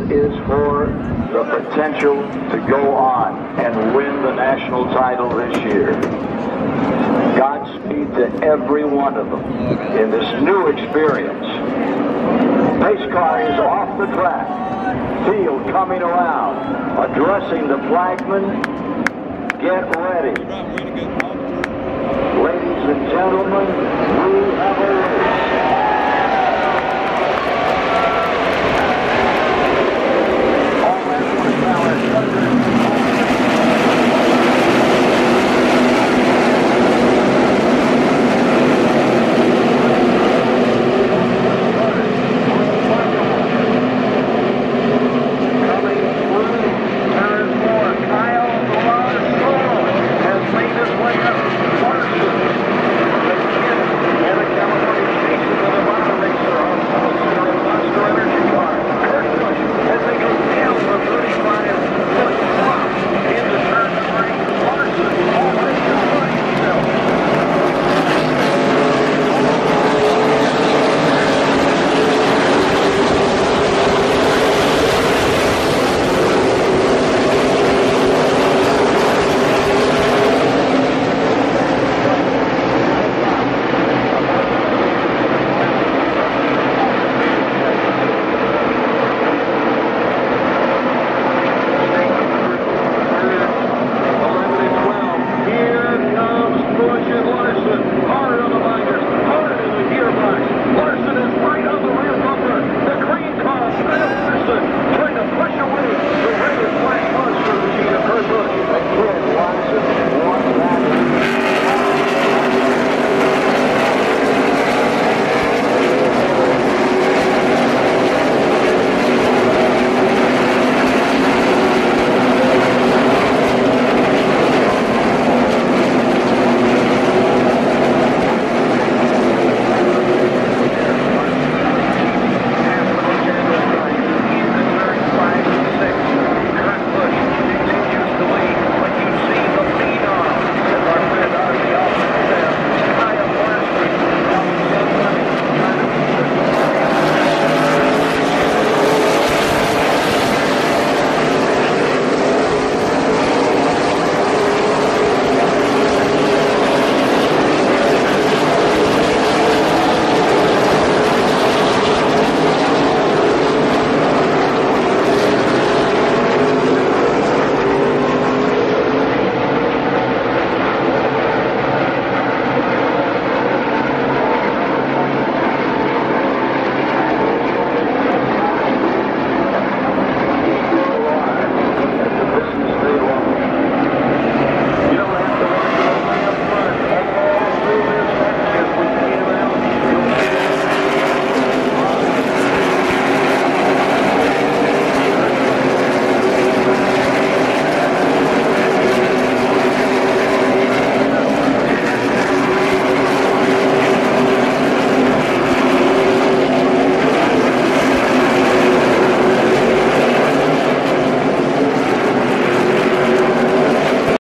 is for the potential to go on and win the national title this year. Godspeed to every one of them in this new experience. Pace car is off the track. Field coming around, addressing the flagman. Get ready. Ladies and gentlemen, we have a race.